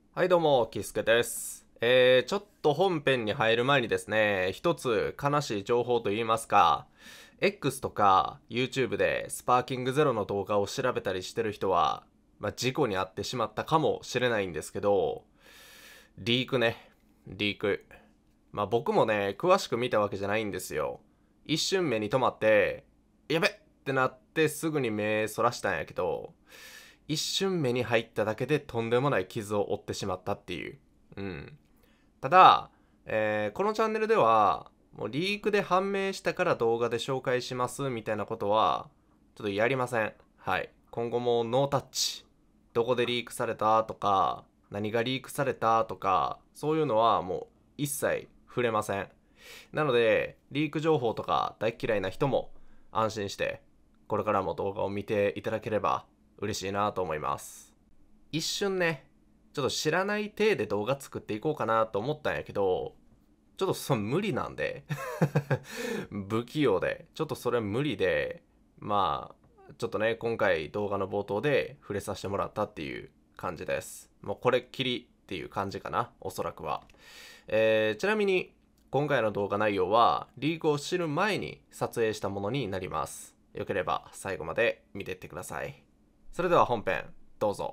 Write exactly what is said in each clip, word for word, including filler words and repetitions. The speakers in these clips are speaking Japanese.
はいどうも、キスケです。えー、ちょっと本編に入る前にですね、一つ悲しい情報といいますか、X とか YouTube でスパーキングゼロの動画を調べたりしてる人は、まあ、事故に遭ってしまったかもしれないんですけど、リークね、リーク。まあ僕もね、詳しく見たわけじゃないんですよ。一瞬目に留まって、やべっってなってすぐに目そらしたんやけど、一瞬目に入っただけでとんでもない傷を負ってしまったっていう。うん。ただ、えーこのチャンネルでは、もうリークで判明したから動画で紹介しますみたいなことは、ちょっとやりません。はい。今後もノータッチ。どこでリークされたとか、何がリークされたとか、そういうのはもう一切触れません。なので、リーク情報とか大嫌いな人も安心して、これからも動画を見ていただければ嬉しいなと思います。一瞬ね、ちょっと知らない体で動画作っていこうかなと思ったんやけど、ちょっとその無理なんで不器用で、ちょっとそれ無理で、まあ、ちょっとね、今回動画の冒頭で触れさせてもらったっていう感じです。もうこれっきりっていう感じかな、おそらくは。えー、ちなみに、今回の動画内容は、リークを知る前に撮影したものになります。よければ最後まで見ていってください。それでは本編、どうぞ。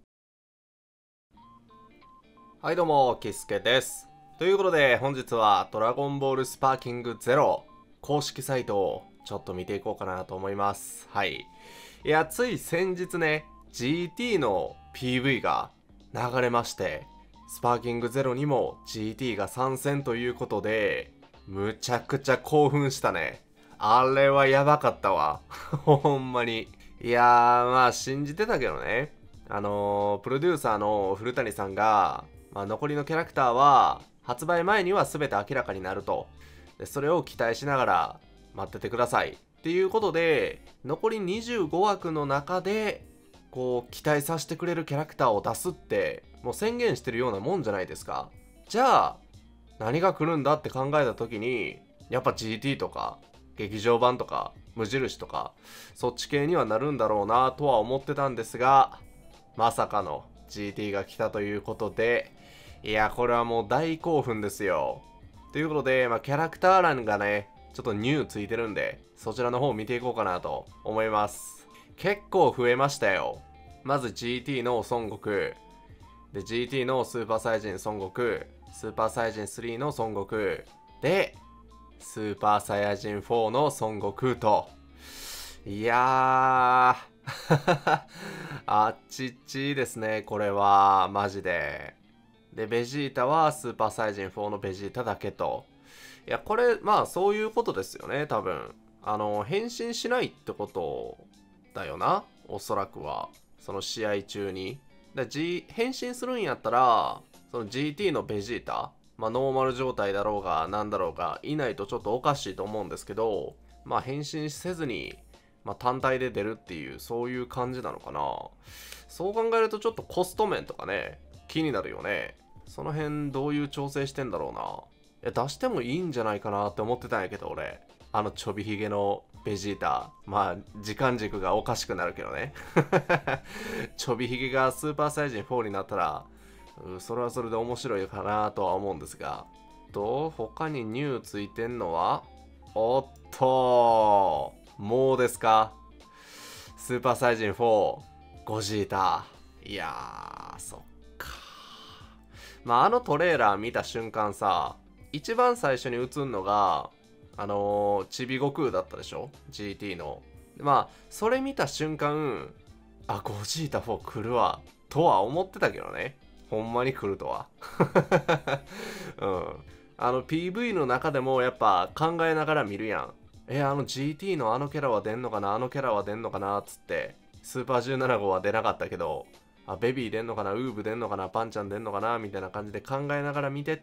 はいどうも、キスケです。ということで、本日はドラゴンボールスパーキングゼロ公式サイトをちょっと見ていこうかなと思います。はい。いや、つい先日ね、ジーティー の ピーブイ が流れまして、スパーキングゼロにも ジーティー が参戦ということで、むちゃくちゃ興奮したね。あれはやばかったわ。ほんまに。いやー、まあ信じてたけどね。あのー、プロデューサーの古谷さんが、まあ、残りのキャラクターは発売前には全て明らかになると。でそれを期待しながら待っててくださいっていうことで、残りにじゅうごわくの中でこう期待させてくれるキャラクターを出すってもう宣言してるようなもんじゃないですか。じゃあ何が来るんだって考えた時に、やっぱ ジーティー とか劇場版とか無印とかそっち系にはなるんだろうなとは思ってたんですが、まさかの ジーティー が来たということで、いや、これはもう大興奮ですよ。ということで、まあ、キャラクター欄がね、ちょっとニューついてるんで、そちらの方を見ていこうかなと思います。結構増えましたよ。まず ジーティー の孫悟空。で、ジーティー のスーパーサイジン孫悟空。スーパーサイヤ人スリーの孫悟空。で、スーパーサイヤ人フォーの孫悟空と。いやーあっちっちですね、これは、マジで。で、ベジータはスーパーサイヤ人フォーのベジータだけと。いや、これ、まあ、そういうことですよね、多分。あの、変身しないってことだよな、おそらくは。その試合中に。だ G、変身するんやったら、その ジーティー のベジータ、まあ、ノーマル状態だろうが、なんだろうが、いないとちょっとおかしいと思うんですけど、まあ、変身せずに、まあ、単体で出るっていう、そういう感じなのかな。そう考えるとちょっとコスト面とかね、気になるよね。その辺どういう調整してんだろうな。いや、出してもいいんじゃないかなって思ってたんやけど、俺。あのちょびひげのベジータ。まあ、時間軸がおかしくなるけどね。ちょびひげがスーパーサイヤ人フォーになったら、それはそれで面白いかなとは思うんですが。と、他にニューついてんのはおっともうですか。スーパーサイヤ人フォー、ゴジータ。いやー、そっか。まあ、あのトレーラー見た瞬間さ、一番最初に映るのが、あのー、ちび悟空だったでしょ ?ジーティー の。まあ、それ見た瞬間、あ、ゴジータフォー来るわ、とは思ってたけどね。ほんまに来るとは。うん。あの ピーブイ の中でもやっぱ考えながら見るやん。え、あの ジーティー のあのキャラは出んのかなあのキャラは出んのかなつって、スーパーじゅうなな号は出なかったけど、あ、ベビー出んのかなウーブ出んのかなパンちゃん出んのかなみたいな感じで考えながら見てって、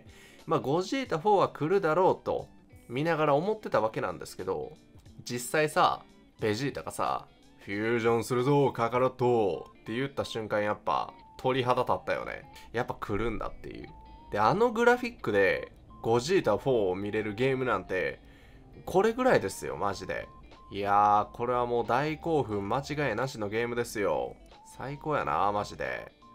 まあ、ゴジータフォーは来るだろうと見ながら思ってたわけなんですけど、実際さ、ベジータがさ、フュージョンするぞカカロットって言った瞬間やっぱ鳥肌立ったよね。やっぱ来るんだっていう。で、あのグラフィックでゴジータフォーを見れるゲームなんてこれぐらいですよ、マジで。いやー、これはもう大興奮間違いなしのゲームですよ。最高やな、マジで。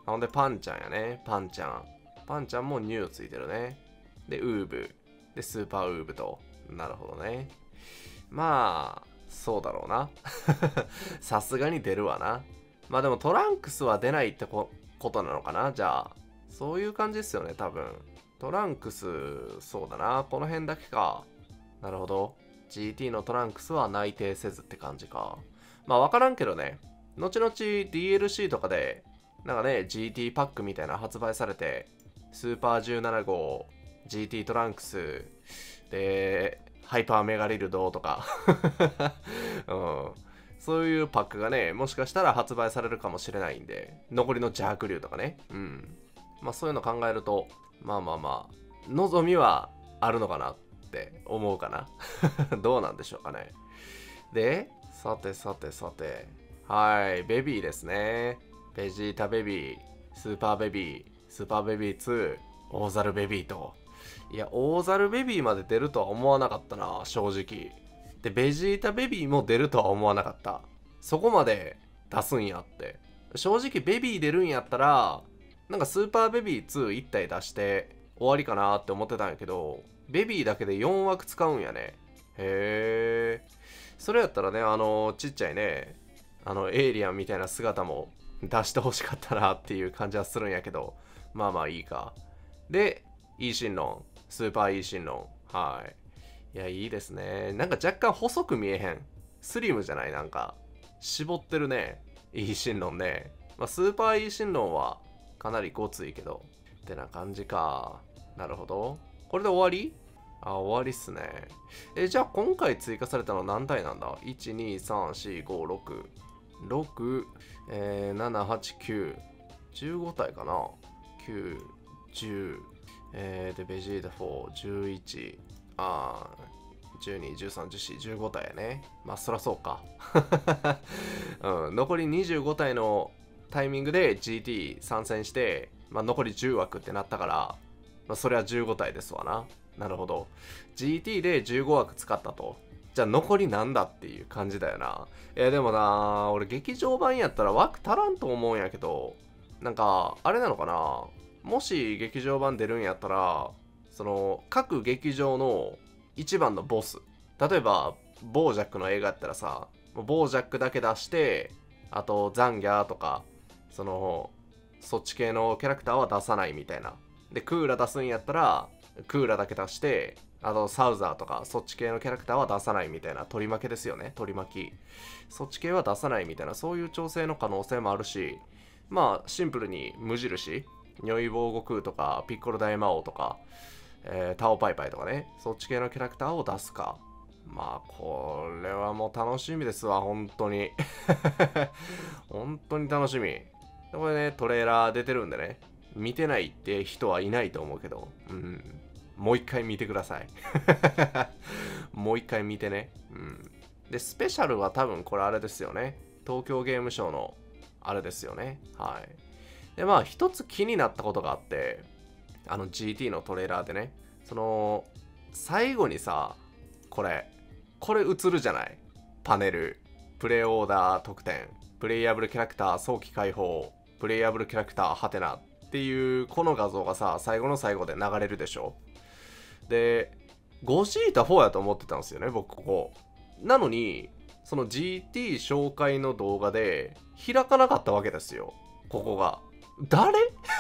ほんでパンちゃんやね。パンちゃん。パンちゃんもニューついてるね。で、ウーブ。で、スーパーウーブと。なるほどね。まあ、そうだろうな。さすがに出るわな。まあでもトランクスは出ないってこことなのかな。じゃあ、そういう感じですよね、多分。トランクス、そうだな。この辺だけか。なるほど。ジーティー のトランクスは内定せずって感じか。まあわからんけどね。後々 ディーエルシー とかで、なんかね、ジーティー パックみたいな発売されて、スーパーじゅうなな号、ジーティー トランクス、で、ハイパーメガリルドとか、うん、そういうパックがね、もしかしたら発売されるかもしれないんで、残りの邪悪竜とかね、うん。まあそういうの考えると、まあまあまあ、望みはあるのかなって思うかな。どうなんでしょうかね。で、さてさてさて、はい、ベビーですね。ベジータベビー、スーパーベビー、スーパーベビーツー、大猿ベビーと。いや、大猿ベビーまで出るとは思わなかったな、正直。で、ベジータベビーも出るとは思わなかった。そこまで出すんやって。正直ベビー出るんやったら、なんかスーパーベビーツーいち体出して終わりかなって思ってたんやけど、ベビーだけでよん枠使うんやね。へー。それやったらね、あの、ちっちゃいね、あの、エイリアンみたいな姿も出してほしかったなっていう感じはするんやけど、まあまあいいか。で、イーシンロン、スーパーイーシンロン。はい。いや、いいですね。なんか若干細く見えへん。スリムじゃないなんか、絞ってるね。イーシンロンね。まあ、スーパーイーシンロンはかなりごついけど。ってな感じか。なるほど。これで終わり？あ、終わりっすね。え、じゃあ今回追加されたの何体なんだ？ いち、に、さん、よん、ご、ろく。ろく、えー、なな、はち、きゅう。じゅうご体かな？ きゅう、じゅう。えー、で、ベジータよん、じゅういち。あー、じゅうに、じゅうさん、じゅうよん、じゅうご体やね。まあ、そらそうか。うん、残りにじゅうご体のタイミングで ジーティー 参戦して、まあ、残りじゅう枠ってなったから、まあ、それはじゅうご体ですわな。なるほど。ジーティー でじゅうご枠使ったと。じゃあ残りなんだっていう感じだよな。えー、でもな、俺劇場版やったら枠足らんと思うんやけど、なんか、あれなのかな。もし劇場版出るんやったら、その、各劇場の一番のボス。例えば、ボージャックの映画やったらさ、ボージャックだけ出して、あと、ザンギャーとか、その、そっち系のキャラクターは出さないみたいな。で、クーラ出すんやったら、クーラだけ出して、あとサウザーとかそっち系のキャラクターは出さないみたいな取り負けですよね。取り巻き。そっち系は出さないみたいなそういう調整の可能性もあるし、まあシンプルに無印、ニョイボーゴクーとかピッコロ大魔王とか、えー、タオパイパイとかね、そっち系のキャラクターを出すか。まあこれはもう楽しみですわ、本当に。本当に楽しみ。これね、トレーラー出てるんでね、見てないって人はいないと思うけど、うん。もう一回見てください。もう一回見てね。うん。で、スペシャルは多分これあれですよね。東京ゲームショウのあれですよね。はい。で、まあ一つ気になったことがあって、あの ジーティー のトレーラーでね、その、最後にさ、これ、これ映るじゃない？パネル。プレイオーダー特典。プレイヤブルキャラクター早期解放。プレイヤブルキャラクターハテナっていうこの画像がさ、最後の最後で流れるでしょ。で、ゴジータフォーやと思ってたんですよね、僕ここ。なのに、その ジーティー 紹介の動画で開かなかったわけですよ。ここが。誰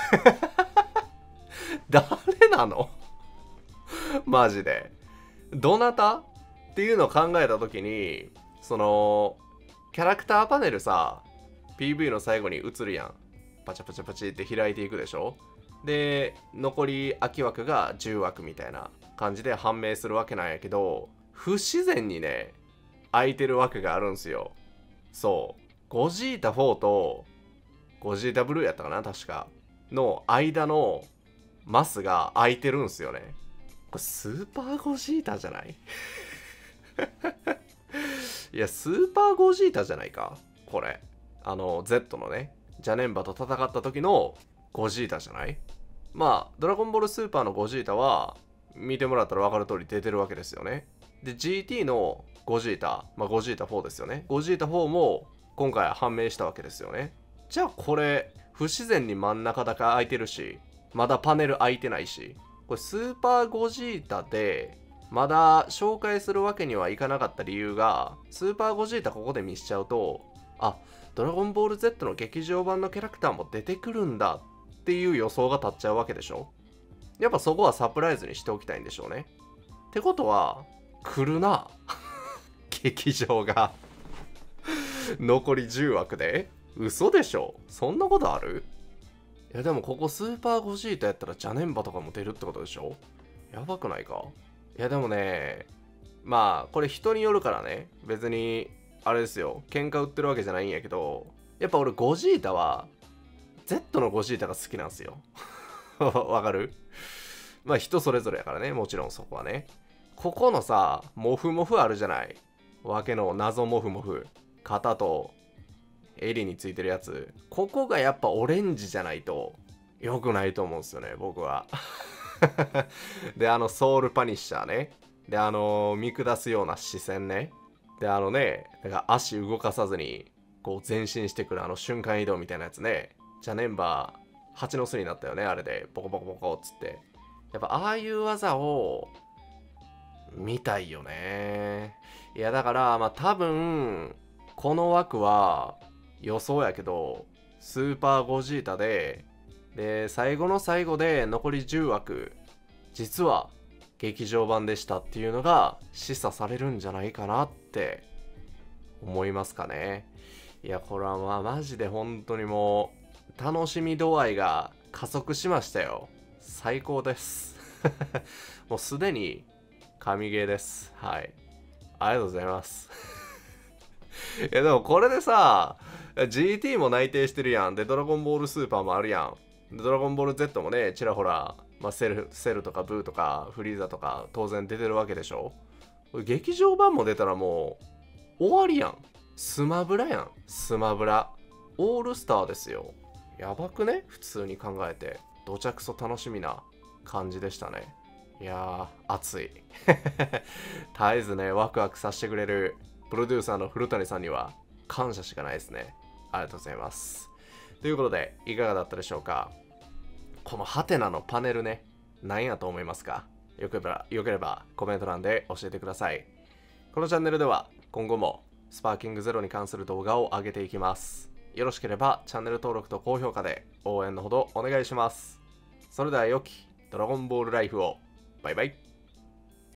誰なのマジで。どなたっていうのを考えたときに、その、キャラクターパネルさ、ピーブイ の最後に映るやん。パチャパチャパチって開いていくでしょ。で、残り空き枠がじゅう枠みたいな感じで判明するわけなんやけど、不自然にね、空いてる枠があるんすよ。そう。ゴジータフォーとゴジータブルーやったかな確か。の間のマスが空いてるんすよね。これスーパーゴジータじゃないいや、スーパーゴジータじゃないかこれ。あの、Z のね、ジャネンバと戦った時のゴジータじゃない？まあ、ドラゴンボールスーパーのゴジータは、見てもらったら分かる通り出てるわけですよね。で、ジーティー のゴジータ、まあゴジータフォーですよね。ゴジータフォーも今回判明したわけですよね。 じゃあこれ不自然に真ん中だけ空いてるし、まだパネル空いてないし、これスーパーゴジータでまだ紹介するわけにはいかなかった理由が、スーパーゴジータここで見しちゃうと、あ、ドラゴンボール ゼット の劇場版のキャラクターも出てくるんだっていう予想が立っちゃうわけでしょ。やっぱそこはサプライズにしておきたいんでしょうね。ってことは来るな劇場が残りじゅうわくで。嘘でしょ、そんなことある？いやでもここスーパーゴジータやったらジャネンバとかも出るってことでしょ。やばくないか？いやでもね、まあこれ人によるからね、別にあれですよ、喧嘩売ってるわけじゃないんやけど、やっぱ俺ゴジータは Z のゴジータが好きなんですよわかる？まあ人それぞれやからね、もちろんそこはね。ここのさ、モフモフあるじゃない、わけの謎モフモフ、肩と襟についてるやつ、ここがやっぱオレンジじゃないと良くないと思うんですよね、僕はで、あのソウルパニッシャーね、であの見下すような視線ね、であのね、だから足動かさずにこう前進してくるあの瞬間移動みたいなやつね、ジャネンバー蜂の巣になったよね、あれでボコボコボコっつって。やっぱああいう技を見たいよね。いやだからまあ多分この枠は予想やけどスーパーゴジータで、で最後の最後で残りじゅうわく実は劇場版でしたっていうのが示唆されるんじゃないかなって思いますかね。いやこれはまあマジで本当にもう楽しみ度合いが加速しましたよ。最高ですもうすでに神ゲーです。はい、ありがとうございますいやでもこれでさ ジーティー も内定してるやん。でドラゴンボールスーパーもあるやん。でドラゴンボール Z もねちらほら、まあ、セルセルとかブーとかフリーザとか当然出てるわけでしょ。劇場版も出たらもう終わりやん。スマブラやん、スマブラオールスターですよ。やばくね、普通に考えて。どちゃくそ楽しみな感じでしたね。いやー熱い絶えずねワクワクさせてくれるプロデューサーの古谷さんには感謝しかないですね。ありがとうございます。ということでいかがだったでしょうか。このハテナのパネルね、何やと思いますか？よければよければコメント欄で教えてください。このチャンネルでは今後もスパーキングゼロに関する動画を上げていきます。よろしければチャンネル登録と高評価で応援のほどお願いします。それでは良きドラゴンボールライフを。バイバイ。